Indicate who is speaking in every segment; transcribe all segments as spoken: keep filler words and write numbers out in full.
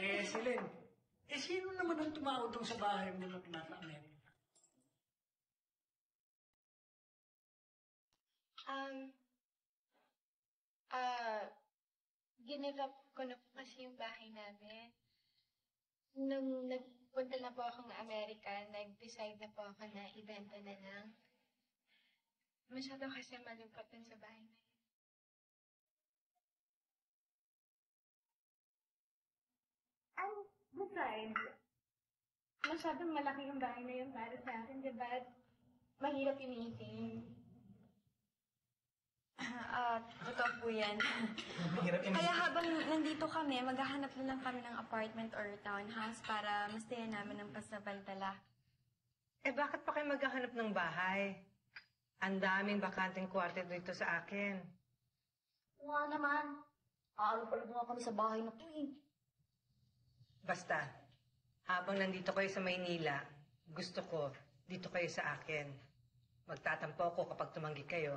Speaker 1: Eh, Celine, eh sino naman ang tumautong sa bahay mo nung nasa Amerika?
Speaker 2: Um, ah, give up ko na po kasi yung bahay namin. Nung nagpunta na po ako ng Amerika, nag-decide na po ako na ibenta na lang. Masyado kasi malungkot dun sa bahay na yun. And besides, masyadong malaki yung bahay na yun para sa akin, di ba? Mahirap i-maintain.
Speaker 3: Ah, totoo po yan. Kaya habang nandito kami, maghahanap na lang kami ng apartment or townhouse para mastayan namin ng pasabantala.
Speaker 4: Eh, bakit pa kayo maghahanap ng bahay? Ang daming bakanteng kwarto dito sa akin.
Speaker 5: Nga naman. Aalo pa lang kami sa bahay na to eh.
Speaker 4: Basta, habang nandito kayo sa Maynila, gusto ko, dito kayo sa akin. Magtatampo ako kapag tumanggi kayo.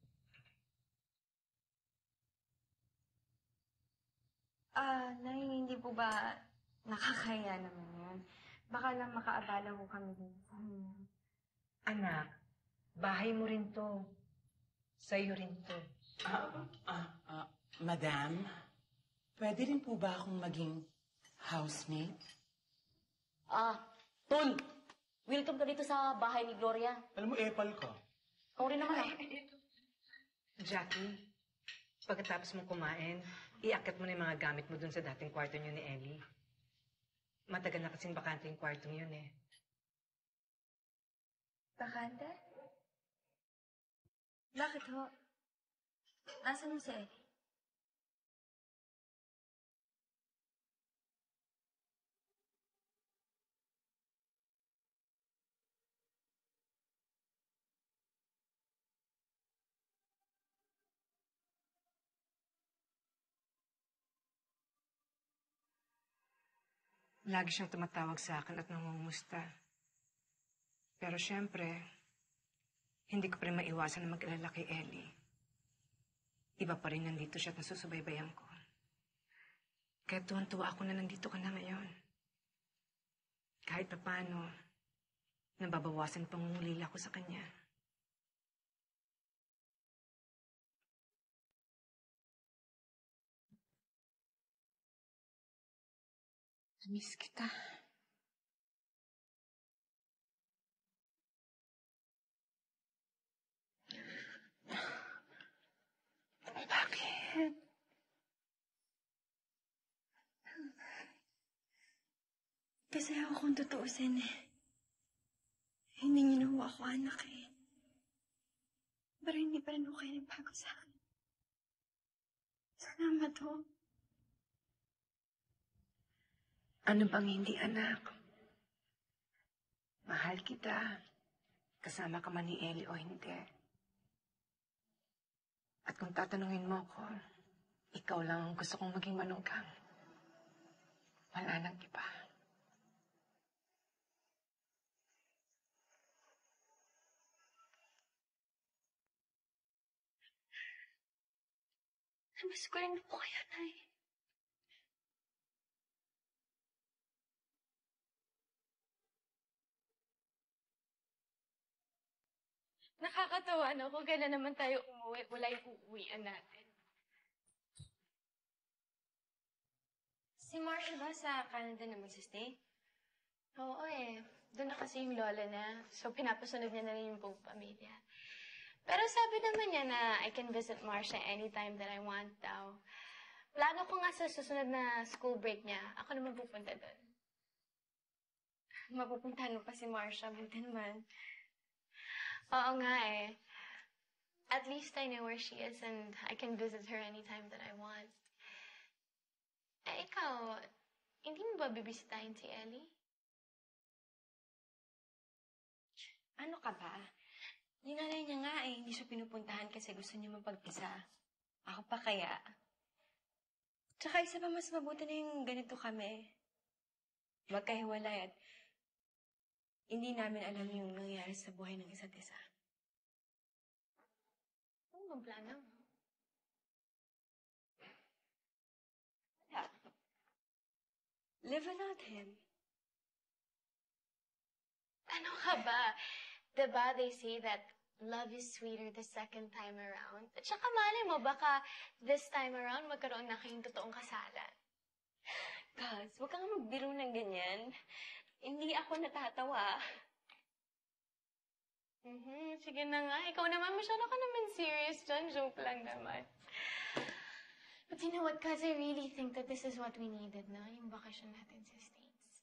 Speaker 3: Ah, Nay, hindi po ba nakakaya naman yan? Baka lang makaabala ko kami din sa inyo.
Speaker 4: Anak, bahay mo rin to. Sa'yo rin to.
Speaker 6: Ah, ah, ah, Madam, pwede rin po ba akong maging housemate?
Speaker 5: Ah, Tol! Welcome ka dito sa bahay ni Gloria.
Speaker 6: Alam mo, epal ka.
Speaker 5: Ikaw rin naman ah.
Speaker 4: Jackie, pagkatapos mo kumain, iakyat mo na yung mga gamit mo dun sa dating kwarto niyo ni Ellie. Matagal na kasing bakante yung kwartong yun eh.
Speaker 3: Bakante? Bakit ho? Nasaan mo si Ellie?
Speaker 4: Lagi siyang tumatawag sa akin at nangungumusta. Pero siyempre, hindi ko pa rin maiwasan na mag-alala kay Ellie. Iba pa rin nandito siya at nasusubaybayan ko. Kaya tuwan-tuwa ako na nandito ka na ngayon. Kahit pa paano, nababawasan pang ngulila ko sa kanya. Miss kita. Bakit?
Speaker 3: Kasi ako kung tutuusin eh. Hindi niyo na ako anak eh. Pero hindi pa rin ako kayo nagbago sa akin. Salamat ho.
Speaker 4: Ano bang hindi, anak? Mahal kita. Kasama ka man ni Ellie o hindi. At kung tatanungin mo ako, ikaw lang ang gusto kong maging manugang. Wala nang iba.
Speaker 3: Namiss ko rin po kayo, Nay.
Speaker 2: Nakakatawa, no? Kung kailan naman tayo umuwi, wala yung uuwian natin.
Speaker 3: Si Marcia ba sa Canada na magsistay?
Speaker 2: Oo eh. Doon na kasi yung lola na. So, pinapasunod niya na rin yung buong pamilya. Pero sabi naman niya na I can visit Marcia anytime that I want daw. Plano ko nga sa susunod na school break niya, ako naman pupunta doon. Mapupuntahan mo pa si Marcia, buti naman. Oo nga eh. At least I know where she is and I can visit her anytime that I want. Eh, ikaw, hindi mo ba bibisitahin si Ellie?
Speaker 3: Ano ka ba? Yung nanay niya nga eh, hindi siya pinupuntahan kasi gusto niya mapag-isa. Ako pa kaya. Tsaka isa pa mas mabuti na yung ganito kami. Magkahiwalay at hindi namin alam yung nangyayari sa buhay ng isa't isa.
Speaker 2: Ano bang plano mo?
Speaker 3: Live without him.
Speaker 2: Ano ka ba? Diba they say that love is sweeter the second time around? At saka malay mo, baka this time around magkaroon na kayong totoong kasalan.
Speaker 3: Kaz, huwag kang magbiro ng ganyan. Hindi ako natatawa.
Speaker 2: Mhm, sige na nga. Ikaw naman, masyado ka naman serious dyan. Joke lang naman. But you know what, Kaz, I really think that this is what we needed na, yung bakasyon natin sa States.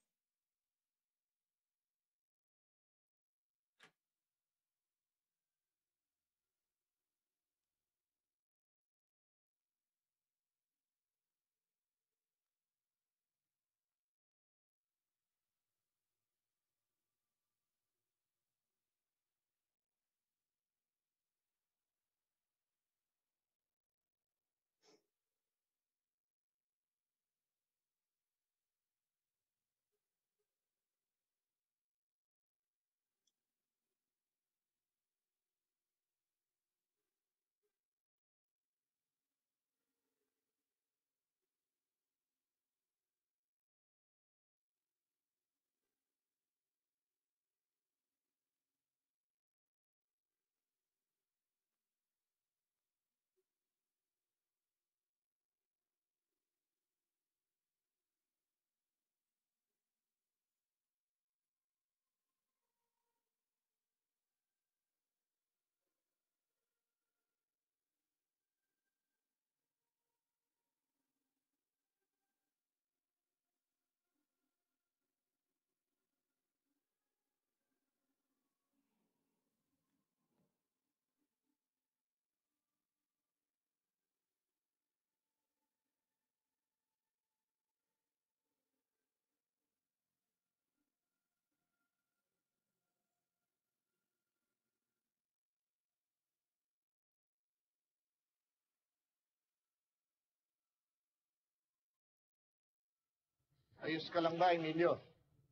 Speaker 7: Ayos ka lang ba, Emilio?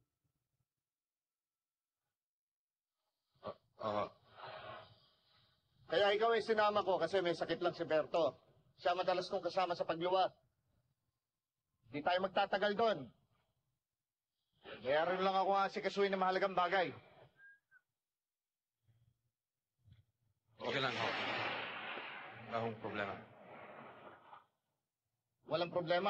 Speaker 7: Oo. Kaya ikaw ay sinama ko kasi may sakit lang si Berto. Siya madalas kong kasama sa pagluwat. Di tayo magtatagal doon. Kaya rin lang ako asikasuhin ng mahalagang bagay.
Speaker 8: Okay lang ho. Wala akong problema.
Speaker 7: Walang problema.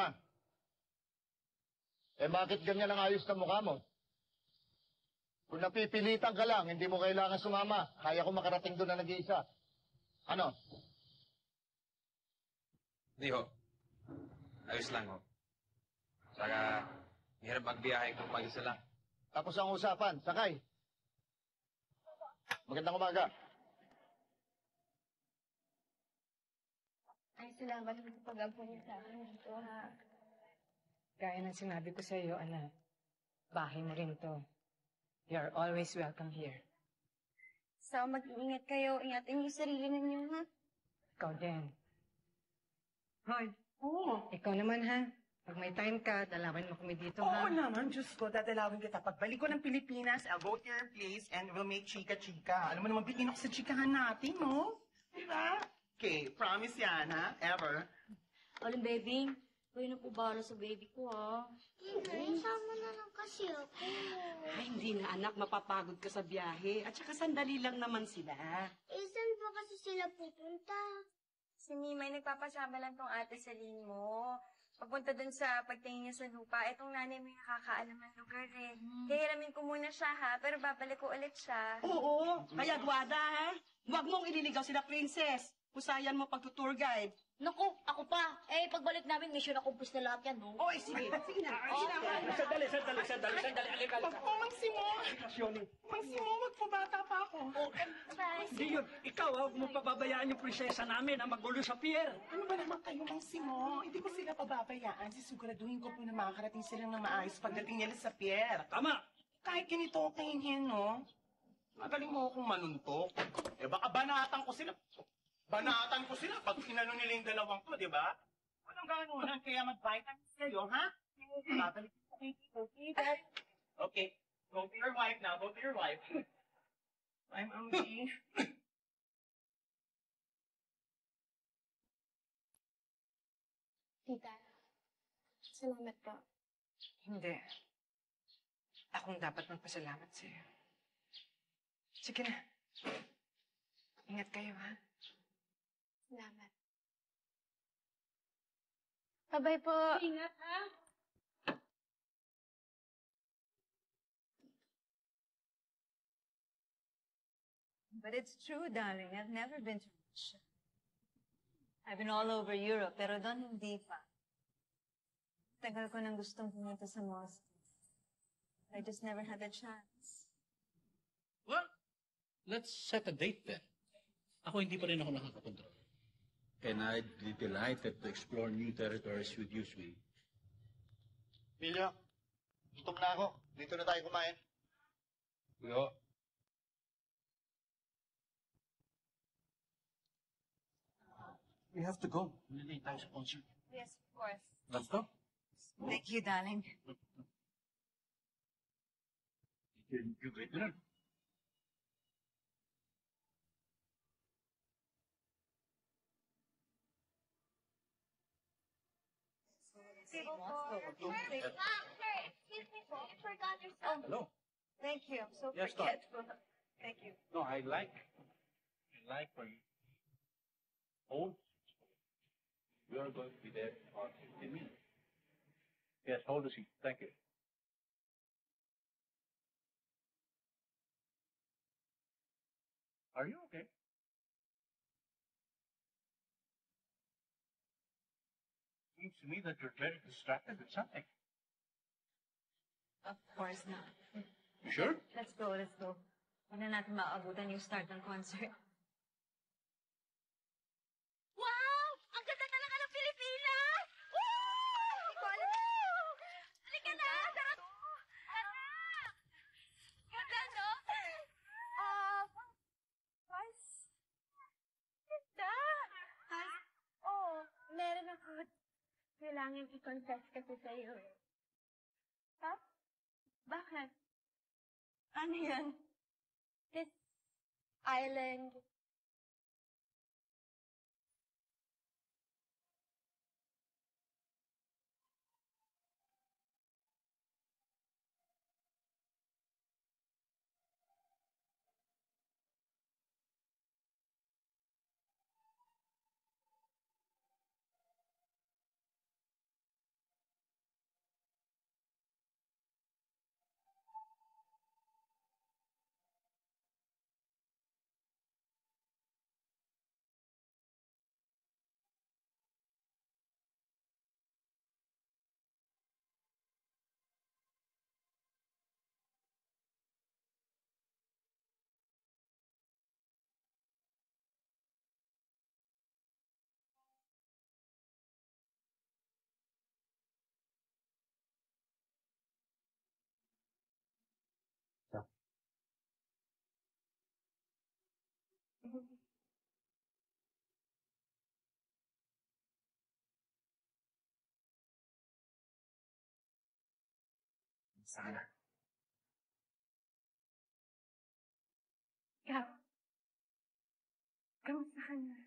Speaker 7: Eh bakit ganyan ang ayos ng mukha mo? Kung napipilitan ka lang, hindi mo kailangan sumama. Kaya ko makarating doon na nag-iisa. Ano?
Speaker 8: Hindi ho. Ayos lang ho. Saka, hirap magbiyahe kung mag-isa lang.
Speaker 7: Tapos ang usapan, sakay. Magandang umaga.
Speaker 3: Ay, salamat sa pag-apo niyo sa akin dito, ha?
Speaker 4: Gaya ng sinabi ko sa iyo, anak, bahay mo rin to. You're always welcome here.
Speaker 3: So, mag-iingat kayo. Ingatan niyo yung sarili ninyo, ha?
Speaker 4: Ikaw din. Hoy,
Speaker 6: Oo.
Speaker 4: ikaw naman ha. Pag may time ka, dalawin mo kami dito
Speaker 6: Oo
Speaker 4: ha.
Speaker 6: naman, Diyos ko, dadalawin kita. Pagbalik ko ng Pilipinas, I'll go to your place and we'll make chika-chika. Alam mo naman, bitin ako sa chikahan natin, no? Diba? Okay, promise yan, ha? Ever.
Speaker 5: Alam, baby, kayo na po bahala sa baby ko, ha?
Speaker 9: Inay, sama na lang kasi ako.
Speaker 10: Ay, hindi na anak, mapapagod ka sa biyahe. At saka sandali lang naman sila.
Speaker 9: Eh, saan ba kasi sila pupunta?
Speaker 3: Si Mimay, nagpapasama lang tong ate Celine mo. Papunta dun sa pagtingin niya sa lupa. Etong nanay mo yung nakakaalam ng lugar eh. Hihiramin ko muna siya ha, pero babalik ko ulit siya.
Speaker 10: Oo, kaya Guada, ha? Huwag mong ililigaw sila, princess. Kusayan mo pagtutour guide.
Speaker 5: Naku, ako pa. Eh, pagbalik namin, mission accomplished na lahat yan, no?
Speaker 10: Oy, sige, sige na.
Speaker 1: Sandali, sandali, sandali, sandali. Alika,
Speaker 6: Wag po, Mangsimo. Mangsimo, wag po, bata pa ako.
Speaker 1: Hindi yun. Ikaw, ha, huwag mo pababayaan yung prinsesa namin na magulo sa pier.
Speaker 6: Ano ba naman kayo, Mangsimo? Hindi ko sila pababayaan. Sisiguraduhin ko po na makakarating sila ng maayos pagdating nila sa pier.
Speaker 1: Tama.
Speaker 6: Kahit ganito okay hin, no? Magaling mo akong manuntok. Eh baka banatan ko sila. Banatan ko sila pag inano nila yung dalawang to, di ba? Walang ganunan, kaya mag-vitamins kayo, ha? Babalik ko kay Tito, okay? Okay, go to your wife now, go to your wife. I'm Amji.
Speaker 2: Tita, salamat po.
Speaker 4: Hindi. Akong dapat magpasalamat sa'yo. Sige na. Ingat kayo, ha?
Speaker 2: Salamat. Bye-bye po. Ingat, ha?
Speaker 11: But it's true, darling. I've never been to Russia. I've been all over Europe, pero doon hindi pa. Tagal ko nang gustong pumunta sa Moscow. I just never had a chance.
Speaker 12: Well, let's set a date then. Ako hindi pa rin ako nakakapunta. And I'd be delighted to explore new territories with you, sweetie.
Speaker 7: Pilyo, gutom na ako. Dito na tayo kumain.
Speaker 12: Yo. We have to go. Hindi tayo sa concert.
Speaker 11: Yes, of course.
Speaker 12: Let's go.
Speaker 11: Thank you, darling.
Speaker 12: You, you great dinner.
Speaker 9: Excuse me, sir. You forgot your stuff.
Speaker 12: Hello.
Speaker 11: Thank you. I'm so
Speaker 12: Yes, Doc.
Speaker 11: forgetful. Thank you.
Speaker 12: No, I like, I like when old, you are going to be there for fifteen minutes. Yes, hold the seat. Thank you. Are you okay? Seems to me that you're very distracted with something.
Speaker 11: Of course not.
Speaker 12: You sure?
Speaker 11: Let's go, let's go. Huwag na natin maabutan yung start ng concert.
Speaker 9: Wow! Ang ganda talaga ng Pilipinas! Woo! Woo! Halika na! Sarap! Anak! Ganda, no? Ah, Paz? Ganda!
Speaker 2: Paz? Oo, meron ako. Kailangan i-confess kasi sa'yo eh. Ha? Bakit?
Speaker 11: Ano yan?
Speaker 2: This island.
Speaker 12: Sana.
Speaker 2: Ikaw. Kamusta ka na?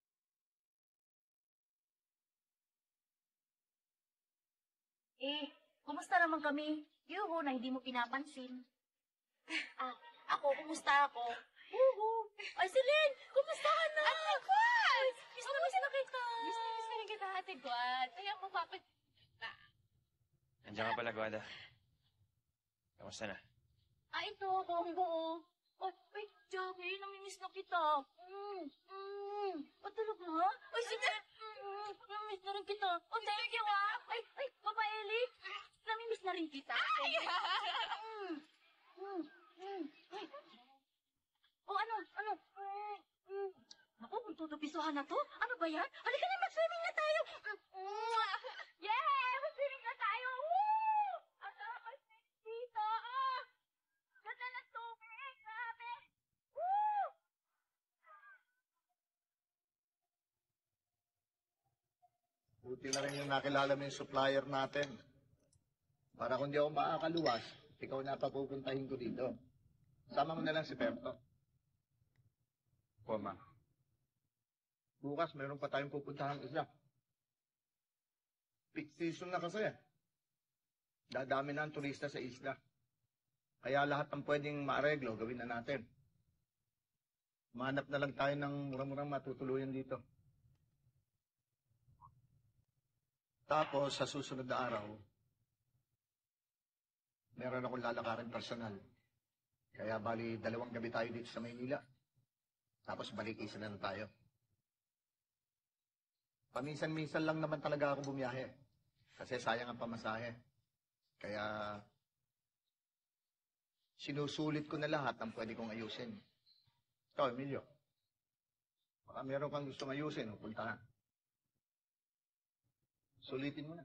Speaker 5: Eh, kumusta naman kami? Yuhu, na hindi mo pinapansin. Ah, ako, kumusta ako? Yuhu! Ay, Celine! Kumusta ka na? Ate Gwad! Miss na miss na kita!
Speaker 2: Miss na miss na rin kita, Ate Gwad. Kaya mo papag...
Speaker 8: Andiyan ka pala, Gwada. Kamusta na?
Speaker 5: Ah, ito, buong buo. Oh, wait, Jackie, namimiss na kita. Mm, mm. Oh, tulog na? Ay, sige. Mm, namimiss na rin kita. Oh, thank you, ah. Ay, ay, Papa Eli. Namimiss na rin kita. Ay! Mm, mm, mm. Ay. Oh, ano, ano? Mm, mm. Naku, kung tutupisuhan na to, ano ba yan? Halika na, mag-swimming na tayo. Mm, mm. Yeah, mag-swimming na tayo. Woo! Ang sarap mag-swimming dito. Ah! Ganda ng tubig. Grabe. Woo!
Speaker 7: Buti na rin yung nakilala mo yung supplier natin. Para kung di ako makakaluwas, ikaw na papupuntahin ko dito. Sama mo na lang si Perto.
Speaker 8: Po, ma'am.
Speaker 7: Bukas, meron pa tayong pupuntahan isa. Peak season na kasi. Dadami na ang turista sa isla. Kaya lahat ng pwedeng maareglo, gawin na natin. Manap na lang tayo ng murang-murang matutuluyan dito. Tapos, sa susunod na araw, meron akong lalakarin personal. Kaya bali, dalawang gabi tayo dito sa Maynila. Tapos balik isa na lang tayo. Paminsan-minsan lang naman talaga ako bumiyahe. Kasi sayang ang pamasahe. Kaya, sinusulit ko na lahat ng pwede kong ayusin. Ikaw, Emilio. Baka meron kang gustong ayusin o puntahan. Sulitin mo na.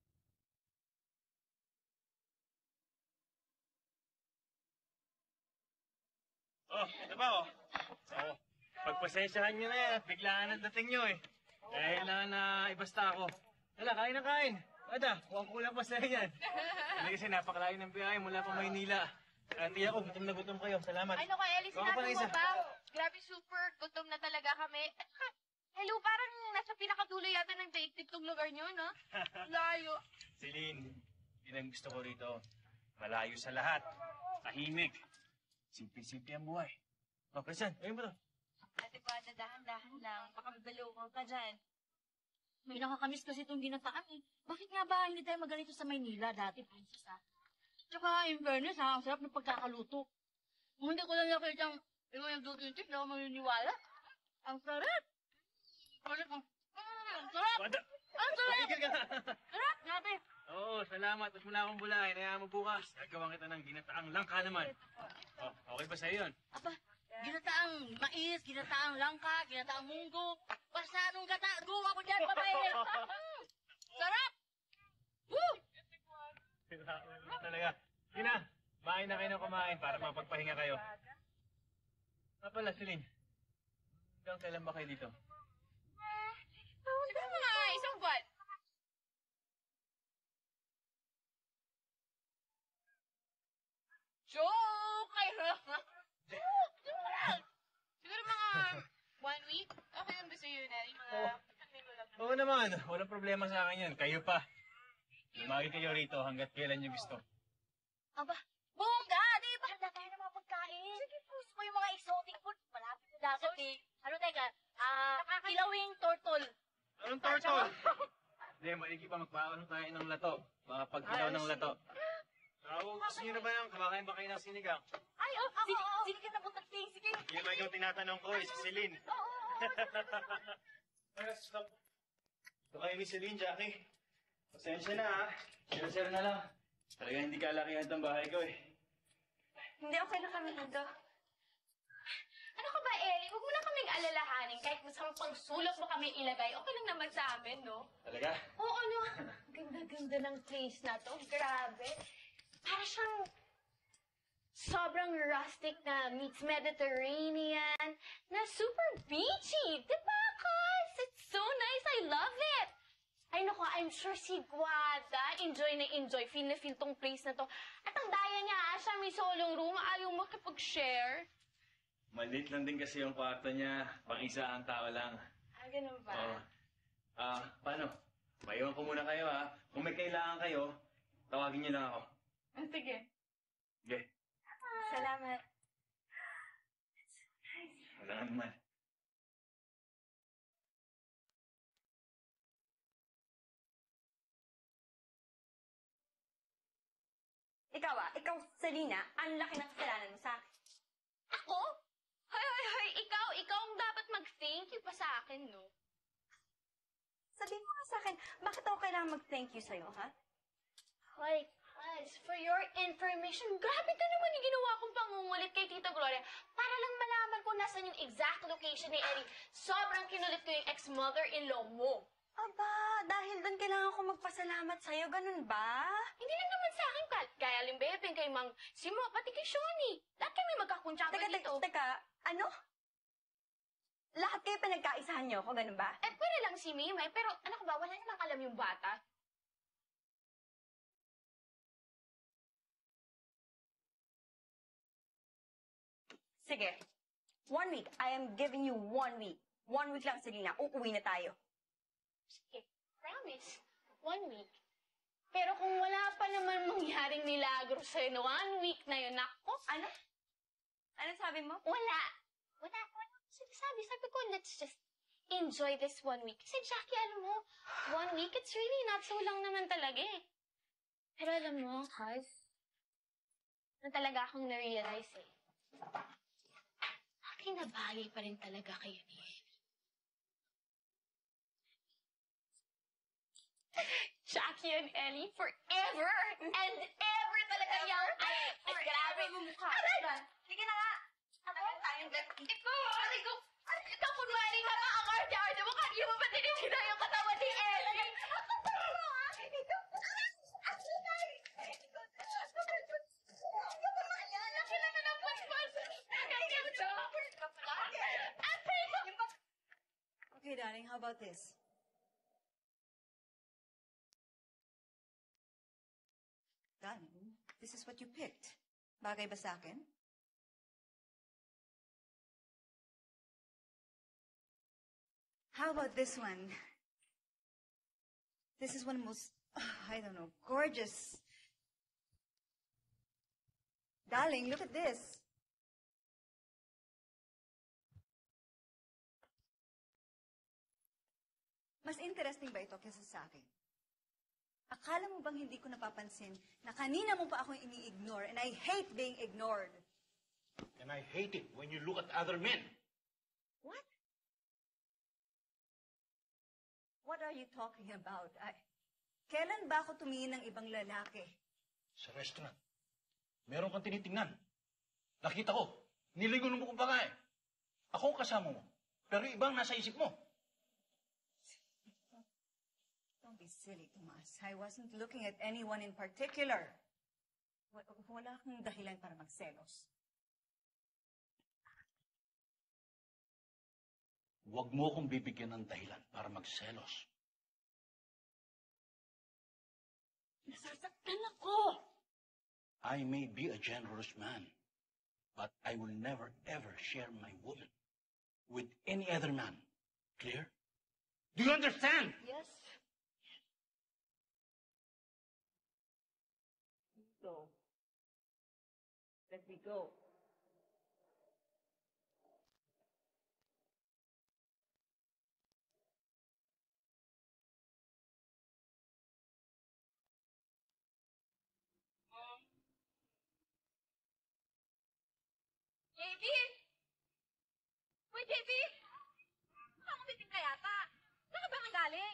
Speaker 6: Oh, ito ba oh? Oh, pagpasensyahan nyo na yan. Biglaan ang dating nyo eh. Dahil na na ibasta ako. Hala, kain na kain. Ada, huwag ko lang pasaya yan. Hindi kasi napakalayo ng biyahe mula pa Maynila. Ati ako, gutom na gutom kayo. Salamat.
Speaker 2: Ay, naku, Ellie,
Speaker 6: Baka pa
Speaker 2: sinabi
Speaker 6: isa.
Speaker 2: mo ba? Grabe, super. Gutom na talaga kami. At saka, hello, parang nasa pinakadulo yata ng daigdig tong lugar nyo, no? Layo.
Speaker 6: Celine, yun ang gusto ko rito. Malayo sa lahat. Tahimik. Simple-simple ang buhay. Oh, Christian, ayun ba to?
Speaker 5: Ate ba, dahan-dahan lang. Baka mabalukong ka dyan. May nakakamiss kasi itong ginataan eh. Bakit nga ba hindi tayo maganito sa Maynila dati, princess ha? Tsaka, in fairness ha, ang sarap ng pagkakaluto. Kung hindi ko lang nakita ang ikaw yung duty yung tip, hindi ako maniniwala. Ang sarap! Sarap ang... Mm, ang sarap!
Speaker 6: Wada!
Speaker 5: Ang sarap!
Speaker 6: Tigil ka!
Speaker 5: Sarap! Grabe!
Speaker 6: Oo, salamat. Mas mula akong bulahin. Kaya mo bukas. Gagawa kita ng ginataang langka naman. Oh, okay ba sa'yo yun?
Speaker 5: Aba, ginataang mais, ginataang langka, ginataang munggo. Basta anong gata, go ako dyan, babae! Sarap! Woo!
Speaker 6: Talaga. Sige na. Kumain na kayo ng kumain para mapagpahinga kayo. Ah pala, Celine. Hanggang kailan ba kayo dito?
Speaker 2: Siguro mga isang buwan. Joke! Ay, siguro lang. Siguro mga one week. Okay lang ba sa'yo na? Yung mga...
Speaker 6: Oo naman. Walang problema sa akin yan. Kayo pa. Lumagi kayo rito hanggat kailan nyo gusto.
Speaker 5: Aba, bongga! Di ba? Handa tayo ng mga pagkain. Sige, gusto ko yung mga exotic food. Malapit na dagat eh. Ano teka? Ah, kilawing turtle.
Speaker 6: Anong turtle? Hindi, maigi pa magpaano tayo ng lato. Mga pagkilaw ng lato. Ako, gusto nyo na ba yung kumakain ba kayo ng sinigang?
Speaker 5: Ay, oh, ako, sige, sige ka na butating. Sige.
Speaker 6: Hindi ba ikaw tinatanong ko eh, si Celine?
Speaker 5: Oo, oo, oo.
Speaker 6: Stop. Ito kayo ni Celine, Jackie. Pasensya na ha. Share-share na lang. Talaga hindi kalakihan itong bahay ko eh.
Speaker 3: Hindi, okay na kami dito.
Speaker 2: Ano ka ba, Ellie? Huwag mo na kaming alalahanin. Kahit masang pangsulok mo kami ilagay, okay lang naman sa amin, no?
Speaker 6: Talaga?
Speaker 2: Oo, ano? Ganda-ganda ng place na to. Grabe. Para siyang sobrang rustic na meets Mediterranean na super beachy. Diba, guys? It's so nice. I love it. Ay, naku, I'm sure si Guada enjoy na enjoy. Feel na feel tong place na to. At ang daya niya, ah, siya may solong room. Ayaw mo kapag-share.
Speaker 6: Maliit lang din kasi yung kwarto niya. Pang-isa ang tao lang.
Speaker 2: Ah, ganun ba?
Speaker 6: Oo. Ah, paano? Maiwan ko muna kayo ha. Kung may kailangan kayo, tawagin niyo lang ako.
Speaker 2: Ah, sige.
Speaker 6: Sige.
Speaker 3: Salamat.
Speaker 6: Wala nga naman.
Speaker 3: Ikaw ah, ikaw, Selena, ang laki ng kasalanan mo sa akin.
Speaker 2: Ako? Hoy, hoy, hoy, ikaw, ikaw ang dapat mag-thank you pa sa akin, no?
Speaker 3: Sabihin mo nga sa akin, bakit ako kailangan mag-thank you sa'yo, ha?
Speaker 2: Hoy, guys, for your information, grabe ka naman yung ginawa kong pangungulit kay Tita Gloria para lang malaman ko nasan yung exact location ni Ellie. Sobrang kinulit ko yung ex-mother-in-law mo.
Speaker 3: Aba, dahil doon kailangan ko magpasalamat sa'yo, ganun ba?
Speaker 2: Hindi lang naman sa akin, Kat. Kaya Limbebeng, kay Mang Simo, pati kay Shoni. Lahat kami magkakuntsaba
Speaker 3: Teka,
Speaker 2: dito.
Speaker 3: teka, teka, ano? Lahat kayo pinagkaisahan niyo ako, ganun ba?
Speaker 2: Eh, pwede lang si Mimay, pero anak ba, wala namang alam yung bata.
Speaker 3: Sige. One week. I am giving you one week. One week lang, Selena. Uuwi na tayo.
Speaker 2: Sige, promise. One week. Pero kung wala pa naman mangyaring milagro sa'yo no one week na yun, ako,
Speaker 3: Ano? Ano sabi mo?
Speaker 2: wala. Wala, wala. Sinasabi, sabi ko, let's just enjoy this one week. Kasi Jackie, alam mo, one week, it's really not so lang naman talaga eh. Pero alam mo, Haz, na talaga akong na-realize eh. Bagay na bagay pa rin talaga kayo ni Ellie. Jackie and Ellie forever and ever talaga yan. Ay, ay, grabe mo mukha. Aray!
Speaker 3: Sige na nga.
Speaker 2: Ako, ikaw, aray ko. Ikaw, kunwari ka nga ang arte-arte mo. Kaya mo ba tinitina yung katawan ni Ellie?
Speaker 11: Okay, darling, how about this? Darling, this is what you picked. Bagay ba sa akin? How about this one? This is one of the most, I don't know, gorgeous. Darling, look at this. Mas interesting ba ito kaysa sa akin? Akala mo bang hindi ko napapansin na kanina mo pa ako ini-ignore and I hate being ignored?
Speaker 12: And I hate it when you look at other men.
Speaker 11: What? What are you talking about? I, kailan ba ako tumingin ng ibang lalaki?
Speaker 12: Sa restaurant. Meron kang tinitingnan. Nakita ko. Niligon mo ko pa nga eh. Ako ang kasama mo. Pero ibang nasa isip mo.
Speaker 11: Don't be silly, Tomas. I wasn't looking at anyone in particular. Wa- Wala kang dahilan para magselos.
Speaker 12: Huwag mo akong bibigyan ng dahilan para magselos.
Speaker 1: Nasasaktan ako!
Speaker 12: I may be a generous man, but I will never ever share my woman with any other man. Clear? Do you understand?
Speaker 1: Yes.
Speaker 10: So, let me go.
Speaker 5: J B! Uy, J B! Mukhang umiting ka yata. Saan ka ba nga galing?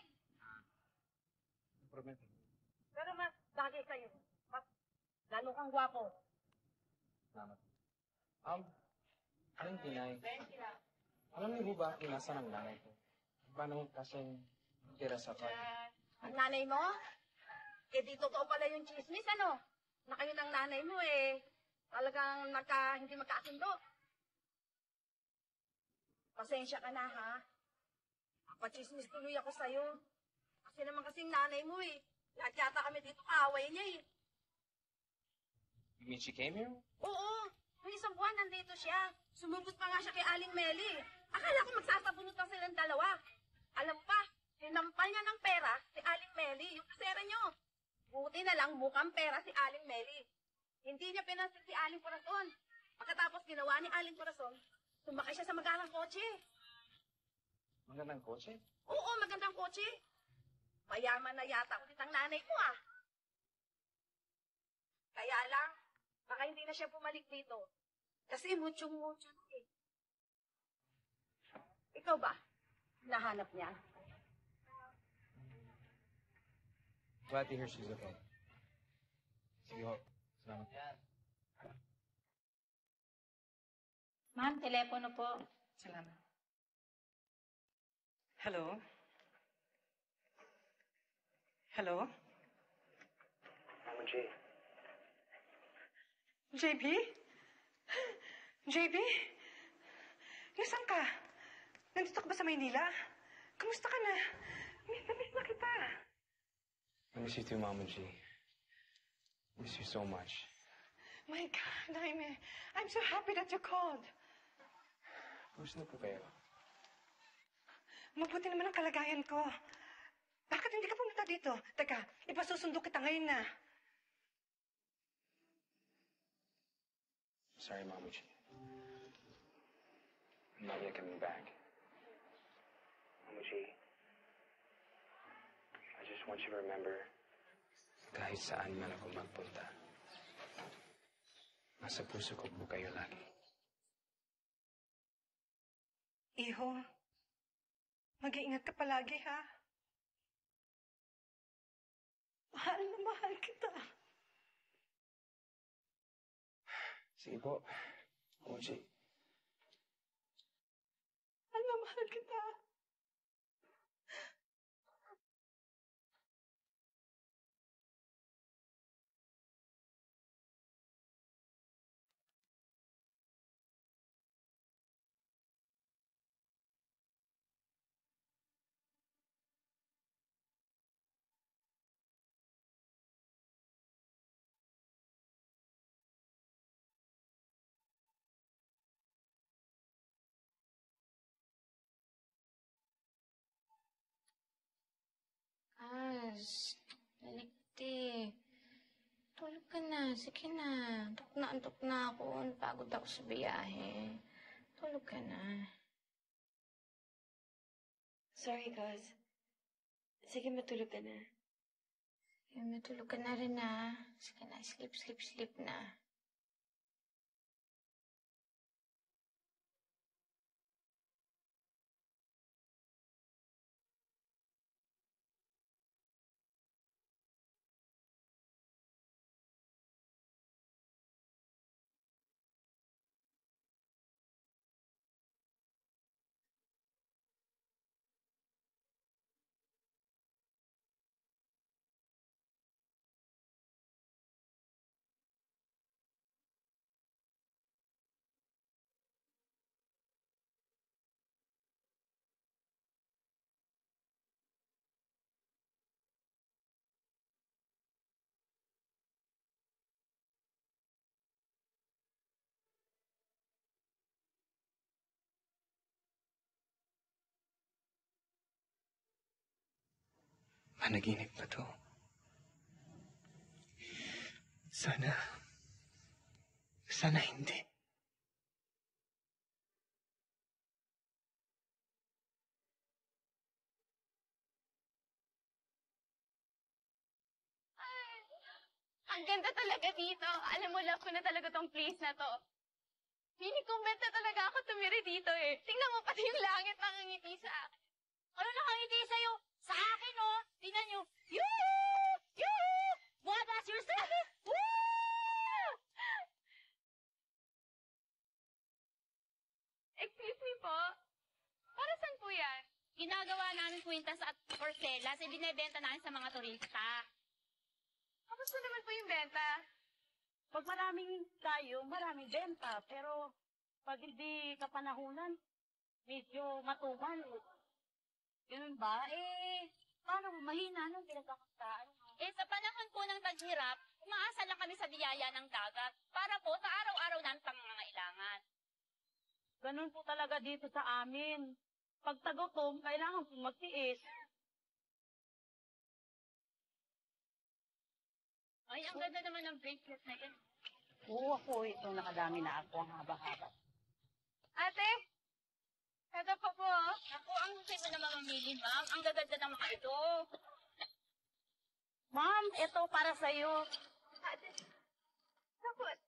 Speaker 10: Pero mas bagay sa'yo. Mas lalo kang gwapo.
Speaker 8: Salamat. Um, aling Pinay, alam niyo ba kung nasaan ang nanay ko? Paano kasing tira sa kanya?
Speaker 10: Ang nanay mo? Eh, di totoo pala yung chismis, ano? Na kayo ng nanay mo, eh. Talagang nagka, hindi magkasundo. Pasensya ka na, ha? Papachismis tuloy ako sa'yo. Kasi naman kasing nanay mo, eh. Lahat yata kami dito kaaway niya, eh.
Speaker 8: You mean she came here?
Speaker 10: Oo. May isang buwan nandito siya. Sumubot pa nga siya kay Aling Meli. Akala ko magsasabunot na silang dalawa. Alam pa, sinampal niya ng pera si Aling Meli, yung kasera niyo. Buti na lang mukhang pera si Aling Meli. Hindi niya pinansin si Aling Corazon. Pagkatapos ginawa ni Aling Corazon, sumakay siya sa magandang kotse.
Speaker 8: Magandang kotse?
Speaker 10: Oo, magandang kotse. Mayaman na yata ulit ang nanay ko, ah. Kaya lang, baka hindi na siya bumalik dito. Kasi mucho-mucho na eh. Ikaw ba? Nahanap niya?
Speaker 8: Glad to hear she's okay. Sige ho. Salamat.
Speaker 5: Ma'am, telepono po.
Speaker 4: Salamat. Hello? Hello?
Speaker 13: Mama J.
Speaker 4: J B? J B? Nasaan ka? Nandito ka ba sa Maynila? Kamusta ka na? Miss na miss na kita.
Speaker 8: I miss you too, Mama G. I miss you so much.
Speaker 4: My God, Jaime. I'm so happy that you called.
Speaker 8: Kumusta na po kayo?
Speaker 4: Mabuti naman ang kalagayan ko. Bakit hindi ka pumunta Pumunta dito. Teka, ipasusundo kita ngayon na.
Speaker 8: Sorry, Mama G. I'm not yet coming back.
Speaker 13: Mama G, I just want you to remember,
Speaker 8: Kahit saan man ako magpunta, nasa puso ko po kayo lagi.
Speaker 4: Iho, mag-iingat ka palagi, ha? Mahal na mahal kita.
Speaker 8: Sige po, Mama G.
Speaker 4: Mahal na mahal kita.
Speaker 2: Az, naligti. Tulog ka na. Sige na. Antok na, antok na ako. Napagod ako sa biyahe. Tulog ka na.
Speaker 3: Sorry, Cos. Sige, matulog ka na.
Speaker 2: Sige, matulog ka na rin na. Sige na, sleep, sleep, sleep na.
Speaker 8: Managinip ba to? Sana... Sana hindi.
Speaker 2: Ang ganda talaga dito. Alam mo, love ko na talaga tong place na to. Mini-comment na talaga ako tumiri dito eh. Tingnan mo, pati yung langit nakangiti sa akin.
Speaker 5: Ano nakangiti sa'yo? Sa akin, oh. Tingnan nyo. Yoo! Yoo! What does your say? Woo!
Speaker 2: Excuse me po. Para saan po yan?
Speaker 5: Ginagawa namin kwintas at porcelas, eh, binibenta namin sa mga turista.
Speaker 2: Kamusta naman po yung benta?
Speaker 10: Pag maraming tayo, maraming benta. Pero pag hindi kapanahunan, medyo matumal. Ganun ba? Eh, paano mo mahina nung pinagkakakitaan?
Speaker 5: Eh, sa panahon po ng taghirap, umaasa lang kami sa biyaya ng dagat para po sa araw-araw namin pangangailangan.
Speaker 10: Ganun po talaga dito sa amin. Pag tagutom, kailangan po magtiis.
Speaker 5: Ay, ang ganda naman ng bracelet na yan.
Speaker 10: Oo, ako ito. Nakadami na ako ang haba-haba.
Speaker 2: Ate, eto pa po.
Speaker 5: Ako, ang husay mo na mamamili, ma'am. Ang gaganda ng mga ito.
Speaker 10: Ma'am, ito para sa'yo.
Speaker 2: Ate, tapos.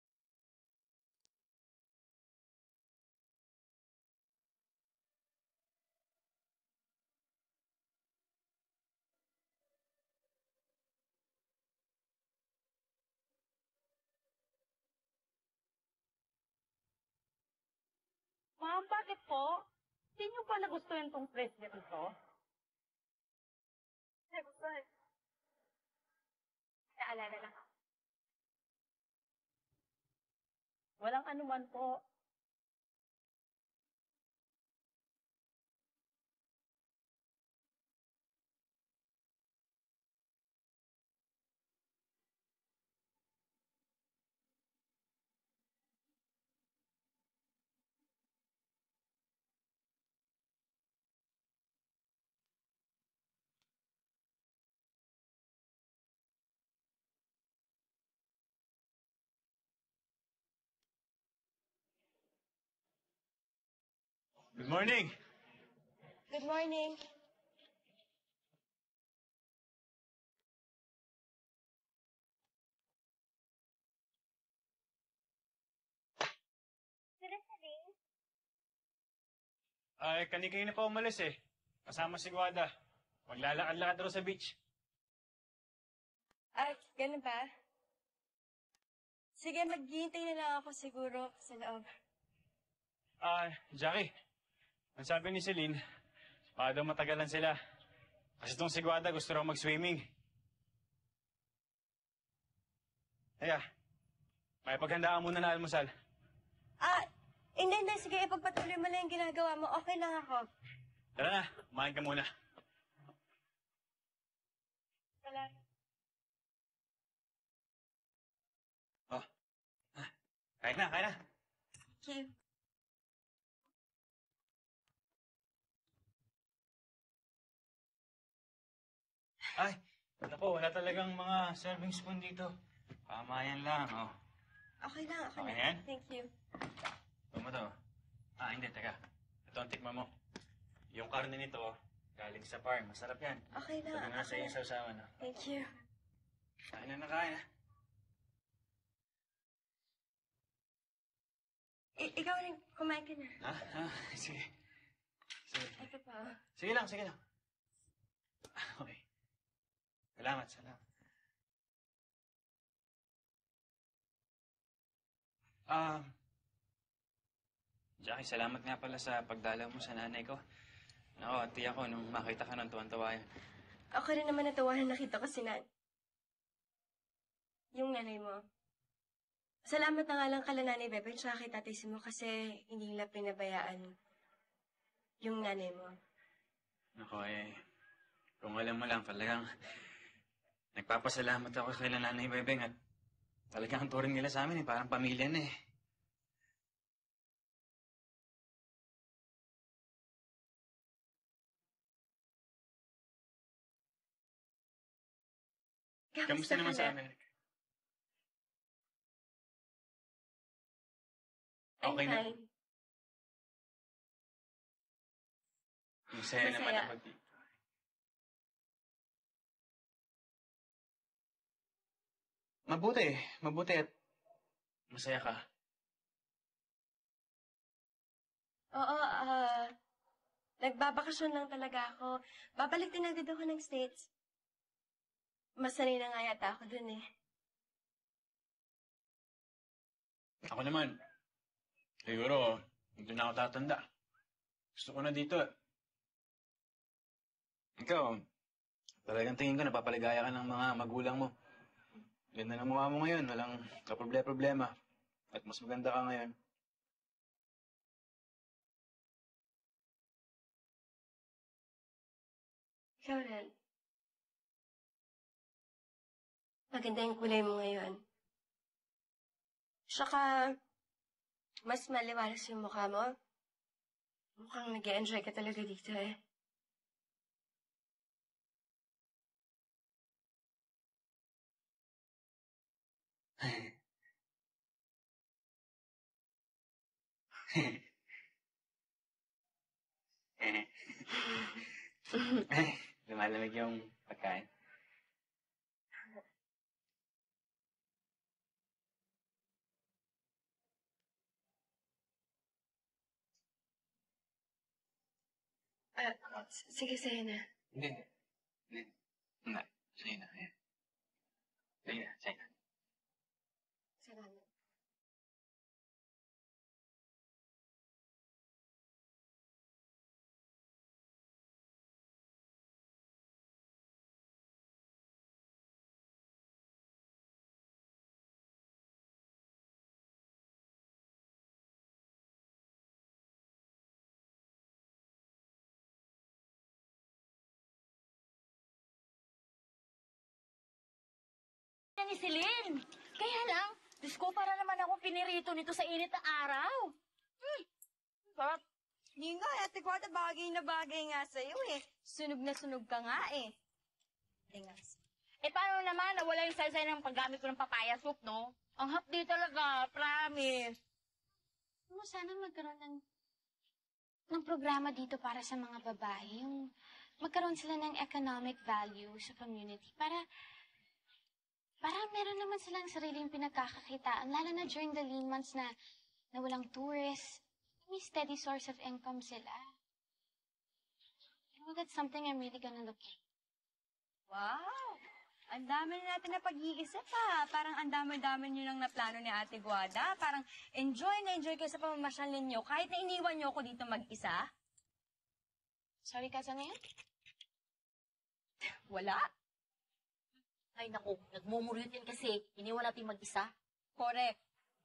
Speaker 10: Ma'am, bakit po? Hindi niyo pa nagustuhan tong bracelet nito?
Speaker 2: Nagustuhan. Naalala lang ako.
Speaker 10: Walang anuman po.
Speaker 14: Good morning!
Speaker 3: Good morning.
Speaker 14: Ay, kanina pa umalis eh. Kasama si Guada. Maglalakad-lakad daw sa beach.
Speaker 3: Ah, ganun ba? Sige, maghihintay na lang ako siguro sa loob.
Speaker 14: Ah, Jackie. Ang sabi ni Celine, baka daw matagalan sila. Kasi itong si Guada gusto raw mag-swimming. Kaya, may paghandaan muna na almusal.
Speaker 3: Ah, hindi, hindi. Sige, ipagpatuloy mo lang yung ginagawa mo. Okay lang ako.
Speaker 14: Tara na, kumain ka muna.
Speaker 3: Salamat.
Speaker 14: Oh. Ah, kain na, kain na.
Speaker 3: Thank you.
Speaker 14: Ay, naku, wala talagang mga serving spoon dito. Pamayan lang, oh.
Speaker 3: Okay lang, okay,
Speaker 14: Okay
Speaker 3: lang.
Speaker 14: yan?
Speaker 3: Thank you.
Speaker 14: Ito mo to. Ah, hindi, teka. Ito ang tikma mo. Yung karne nito, galing sa farm. Masarap yan.
Speaker 3: Okay lang,
Speaker 14: Sabi nga sa
Speaker 3: okay
Speaker 14: iyo
Speaker 3: lang.
Speaker 14: sa usawan, oh.
Speaker 3: Thank you.
Speaker 14: Kain na na, kain na.
Speaker 3: I- ikaw rin, kumain ka na.
Speaker 14: Ha? Ah, sige. Sige.
Speaker 3: Ito pa.
Speaker 14: Sige lang, sige lang. Ah, okay. Salamat, salamat. Ah, Jackie, salamat nga pala sa pagdalaw mo sa nanay ko. Ako, at tiyak ko, nung makita ka nun, tuwan-tawa yan.
Speaker 3: Ako rin naman natawanan nakita ko si Nan. Yung nanay mo. Salamat na nga lang kala Nanay Bebe tsaka kay Tatay Simo kasi hindi nila pinabayaan yung nanay mo.
Speaker 14: Ako eh, kung alam mo lang, talagang nagpapasalamat ako kay Nanay Bebeng at talagang ang turing nila sa amin eh, parang pamilya na eh. Kamusta naman sa Amerika? Okay na.
Speaker 3: Fine.
Speaker 14: Masaya naman
Speaker 3: Masaya.
Speaker 14: ako dito. Mabuti, mabuti at masaya ka.
Speaker 3: Oo, ah... nagbabakasyon lang talaga ako. Babalik din agad ako ng States. Masanay na nga yata ako dun eh.
Speaker 14: Ako naman, siguro, hindi na ako tatanda. Gusto ko na dito. Ikaw, talagang tingin ko napapaligaya ka ng mga magulang mo. Ganda ng mukha mo ngayon, walang kaproblema-problema. At mas maganda ka ngayon.
Speaker 3: Ikaw rin. Maganda yung kulay mo ngayon. Saka, mas maliwalas yung mukha mo. Mukhang nag-enjoy ka talaga dito eh.
Speaker 14: Ay, lumalamig yung pagkain.
Speaker 3: Ah, s- sige, sa'yo na.
Speaker 14: Hindi. Hindi. Hindi. Sa'yo na. Ayan. Sa'yo na. Sa'yo na.
Speaker 3: Salamat.
Speaker 5: Yan ni Celine. Kaya lang, Diyos ko, para naman ako pinirito nito sa init na araw. Hmm. Sarap.
Speaker 3: Hindi nga, ate Guada, bagay na bagay nga sa'yo eh. Sunog na sunog ka nga eh. Tingas.
Speaker 5: Eh, paano naman? Nawala yung saysay ng paggamit ko ng papaya soup, no? Ang hapdi talaga, promise.
Speaker 2: Ano, sana magkaroon ng ng programa dito para sa mga babae. Yung magkaroon sila ng economic value sa community para para meron naman silang sariling pinagkakakitaan, lalo na during the lean months na, na walang tourists. May steady source of income sila. You know, that's something I'm really gonna look at.
Speaker 3: Wow! Ang dami na natin na pag-iisip ha. Parang ang dami-dami nyo lang na plano ni Ate Guada. Parang enjoy na enjoy kayo sa pamamasyal ninyo kahit na iniwan nyo ako dito mag-isa.
Speaker 2: Sorry ka, saan na yan?
Speaker 3: Wala.
Speaker 5: Ay, naku, nagmumuryot yan kasi. Iniwan natin mag-isa.
Speaker 3: Correct.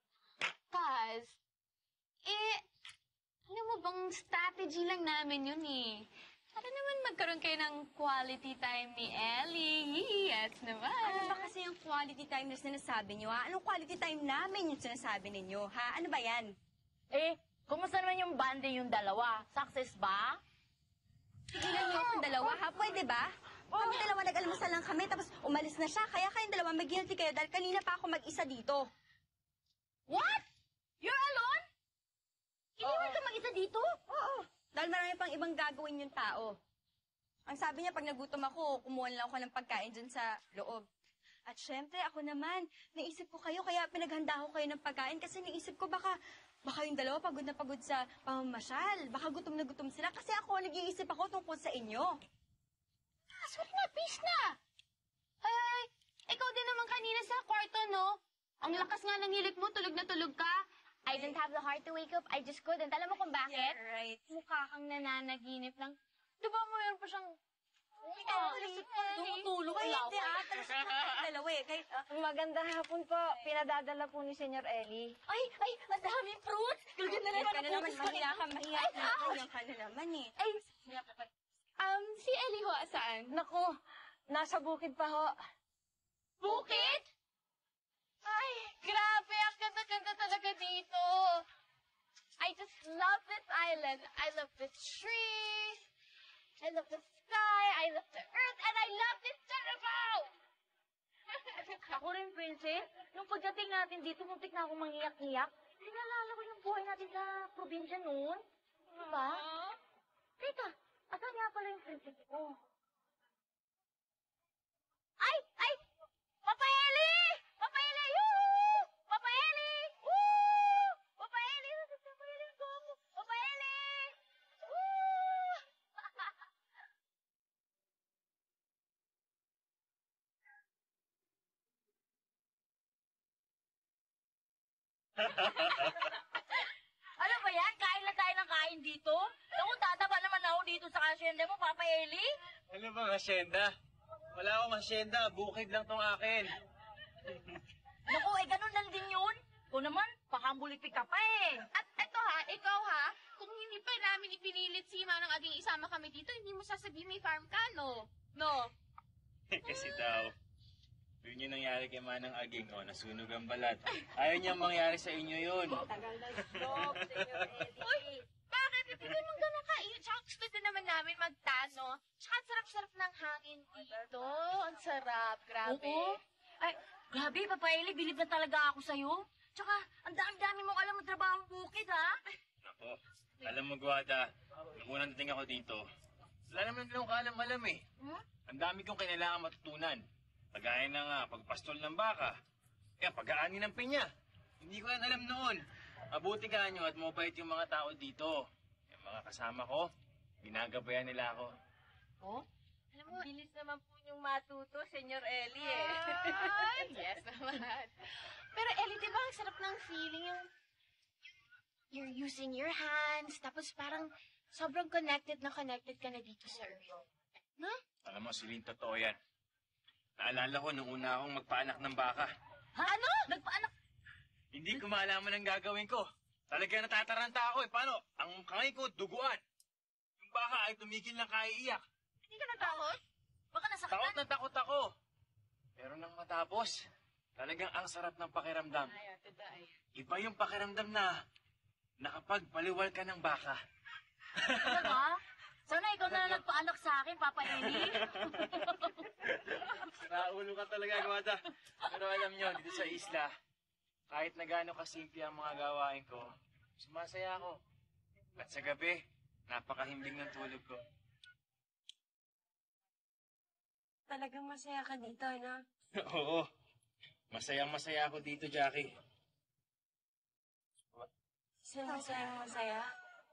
Speaker 2: Kaz, eh, alam mo bang strategy lang namin yun eh. Para naman magkaroon kayo ng quality time ni Ellie. Yes naman.
Speaker 3: Ano ba kasi yung quality time na sinasabi nyo, ha? Anong quality time namin yung sinasabi ninyo, ha? Ano ba yan?
Speaker 5: Eh, kumusta naman yung bonding yung dalawa? Success ba?
Speaker 3: Tigilan niyo akong dalawa, ha? Pwede ba? Kami dalawa nag-almusal lang kami, tapos umalis na siya. Kaya kayong dalawa mag-guilty kayo dahil kanina pa ako mag-isa dito.
Speaker 5: What? You're alone? Iniwan ka mag-isa dito?
Speaker 3: Oo. Dahil marami pang ibang gagawin yung tao. Ang sabi niya, pag nagutom ako, kumuha lang ako ng pagkain dyan sa loob. At syempre, ako naman, naisip ko kayo, kaya pinaghanda ko kayo ng pagkain kasi naisip ko baka, baka yung dalawa pagod na pagod sa pamamasyal. Baka gutom na gutom sila kasi ako, nag-iisip ako tungkol sa inyo.
Speaker 2: Ah, sorry na, peace na. Ay, ay, ikaw din naman kanina sa kwarto, no? Ang lakas nga ng hilik mo, tulog na tulog ka. I didn't have the heart to wake up. I just couldn't. Alam mo kung bakit?
Speaker 3: Yeah, right.
Speaker 2: Mukha kang nananaginip lang. Diba mayroon pa siyang...
Speaker 5: Tumutulog
Speaker 3: Wait,
Speaker 5: lang.
Speaker 3: di ah, talas na kayong dalawa eh. Kahit, ah,
Speaker 11: Magandang hapon po. Pinadadala po ni Senyor Ellie.
Speaker 5: Ay, ay, ang daming fruits. Tulog na
Speaker 3: Yan
Speaker 5: naman
Speaker 3: ka na naman, mahiya ka, mahiya ka. Yan ka na naman eh.
Speaker 2: Ay, um, si Ellie ho, saan?
Speaker 11: Naku, nasa bukid pa ho.
Speaker 2: Bukid? Ay, grabe. Ang ganda-ganda talaga dito. I just love this island. I love the trees. I love the sky. I love the earth. And I love this Carabao!
Speaker 5: Ako rin, Princess. Nung pagdating natin dito, muntik na akong mangiyak-iyak. Sinalala ko yung buhay natin sa probinsya noon. Diba? Teka, asan nga pala yung princess ko? Ay! Ay! Papa Eli! Papa Eli! Yoo! Papa Eli! Woo! Papa Eli! Papa Eli! Papa Eli! Woo! Ano ba yan? Kain na tayo ng kain dito? Naku, tataba naman ako dito sa kasyende mo, Papa Eli.
Speaker 14: Ano bang asyenda? Wala akong asyenda. Bukid lang tong akin.
Speaker 5: Naku, eh, ganun lang din yun. Ikaw naman, pakambulipik ka pa eh.
Speaker 2: At eto ha, ikaw ha, kung hindi pa namin ipinilit si Manang Aging isama kami dito, hindi mo sasabihin may farm ka, no? No?
Speaker 14: Kasi daw, yun yung nangyari kay Manang Aging, oh, nasunog ang balat. Ayaw niyang mangyari sa inyo yun.
Speaker 5: Tagal na stop, Senyor Eli.
Speaker 2: Bakit? Hindi naman ganun kain. Tsaka gusto din naman namin magtano. Tsaka ang sarap-sarap ng hangin dito. Ang sarap. Grabe.
Speaker 5: Oo. Ay, grabe, Papa Eli, bilib na talaga ako sa'yo. Tsaka, ang dami-dami mong alam mo trabaho ang bukid, ha?
Speaker 14: Ako, alam mo, Guada, nung unang dating ako dito, wala naman akong kaalam-alam eh.
Speaker 5: Hmm?
Speaker 14: Ang dami kong kailangan matutunan. Pagkaya ng uh, pagpastol ng baka, kaya pag-aani ng pinya. Hindi ko yan alam noon. Mabuti ka nyo at mabait yung mga tao dito. Yung mga kasama ko, ginagabayan nila ako.
Speaker 5: Oh?
Speaker 2: Alam mo,
Speaker 3: Bilis naman po yung matuto, Senyor Ellie eh.
Speaker 2: ay, yes naman. Pero Ellie, di ba ang sarap ng feeling yung you're using your hands, tapos parang sobrang connected na connected ka na dito sa earth. No?
Speaker 14: Alam mo, Celine, totoo yan. Naalala ko nung una akong magpaanak ng baka.
Speaker 5: Ha, ano? Nagpaanak?
Speaker 14: Hindi ko maalaman ang gagawin ko. Talaga natataranta ako eh. Paano? Ang kamay ko, duguan. Yung baka ay tumigil na kaiiyak.
Speaker 5: Hindi ka natakot? Baka nasaktan?
Speaker 14: Takot na takot ako. Pero nang matapos, talagang ang sarap ng pakiramdam. Iba yung pakiramdam na nakapagpaliwal ka ng baka.
Speaker 5: Talaga? Sana ikaw na lang nagpaanak sa akin, Papa Eli.
Speaker 14: Naulo ka talaga, Guada. Pero alam nyo, dito sa isla, kahit na gaano kasimple ang mga gawain ko, sumasaya ako. At sa gabi, Napakahimbing ng tulog ko.
Speaker 3: Talagang masaya ka dito, no?
Speaker 14: Oo. Masayang masaya ako dito, Jackie.
Speaker 3: Saan masayang masaya?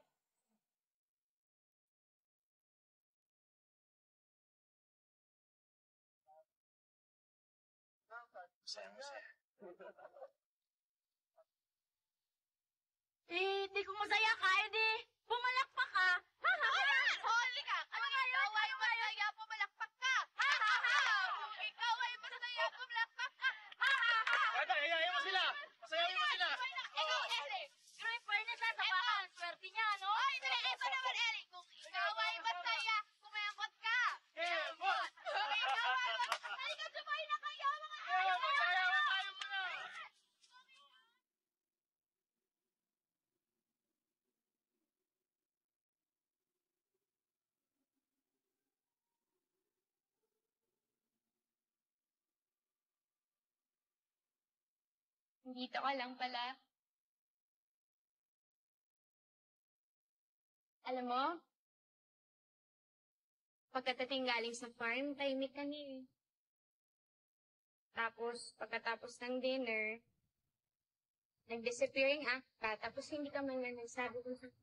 Speaker 14: Masayang masaya.
Speaker 5: Eh, di ko masaya ka, edi. Pumalakpak ka. Ha, ha, ha. Holy ka. Ano nga yun? Ikaw ay masaya, pumalakpak ka. Ha, ha, ha. Ikaw ay masaya, pumalakpak ka. Ha, ha, ha.
Speaker 14: Kaya, ayayin mo sila! Masayahin mo sila!
Speaker 5: Ikaw, Ellie. Pero in fairness ha, sa baka ang swerte niya, no? Ay, hindi. Ito naman, Ellie. Kung ikaw ay masaya, kumempot ka.
Speaker 14: Kempot!
Speaker 5: Kung ikaw ay masaya, halika, sumay na kayo, mga
Speaker 14: Kaya,
Speaker 5: ayaw.
Speaker 14: masaya, masaya mo na!
Speaker 2: Dito ka lang pala. Alam mo, pagkatating galing sa farm, tahimik ka na eh. Tapos, pagkatapos ng dinner, nag-disappearing act ka, tapos hindi ka man lang nagsabi kung saan.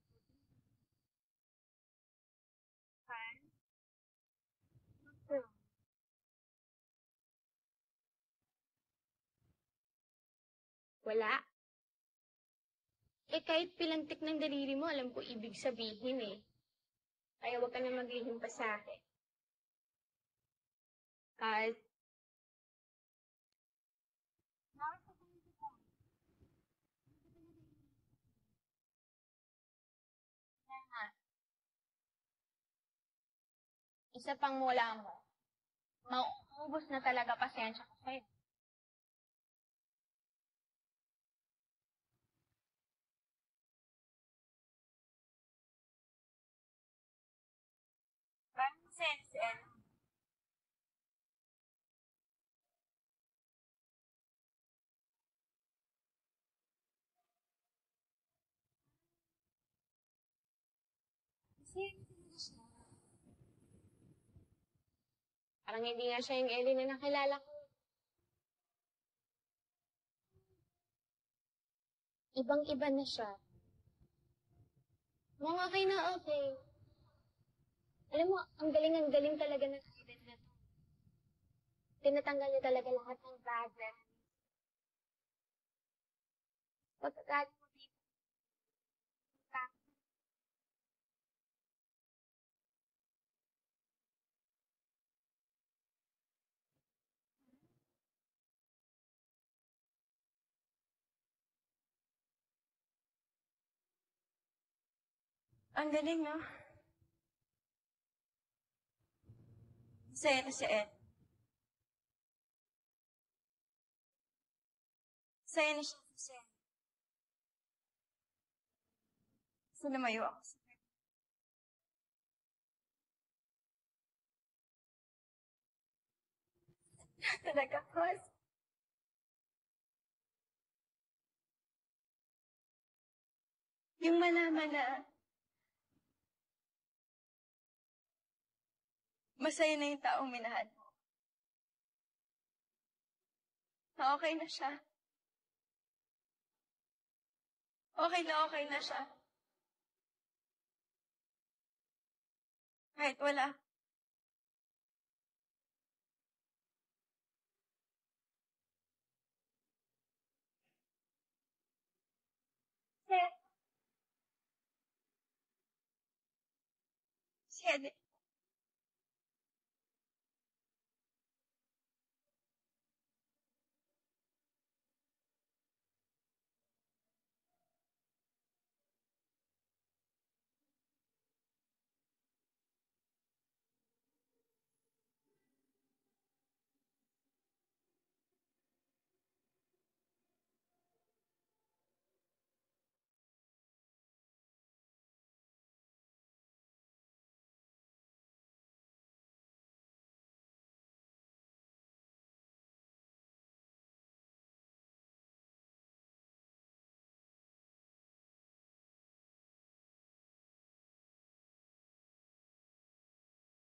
Speaker 2: Farm? Hmm. Wala. Eh, kahit pilantik ng daliri mo, alam ko ibig sabihin eh. Kaya huwag ka na maglihim pa sa akin. Kahit... Isa pang mula mo. Mauubos na talaga pasensya ko sa'yo.
Speaker 3: Parang sense, eh.
Speaker 2: Parang hindi nga siya yung Ellie na nakilala ko. Ibang-iba na siya. Mukhang okay na okay. Alam mo, ang galing-ang galing talaga ng event na to. Tinatanggal niya talaga lahat ng bad memories. Pagkagaling mo dito,
Speaker 3: Ang galing, no? Masaya na si Ed. Masaya na siya kasi. Kasi lumayo ako sa talaga, Cos. Yung malaman na masaya na yung taong minahal mo. Na okay na siya. Okay na okay na siya. Kahit wala. Si Ed. Si Ed.